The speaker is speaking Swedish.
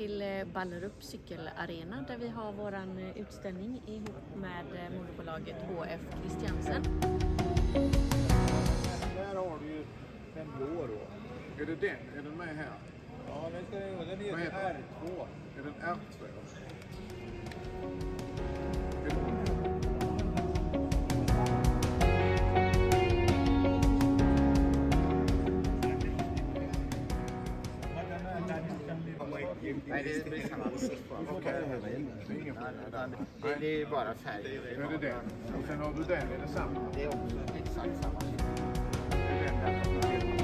till Ballerup cykelarena där vi har våran utställning ihop med moderbolaget HF Christiansen. Där har du ju en blå då. Är det den? Är den med här? Ja, den heter R2. Är den R2? Nej, det blir samma siffra. Okej. Det är bara färg. Är det den? Och sen har du den, är det samma? Det är också exakt samma siffra. Det är den där.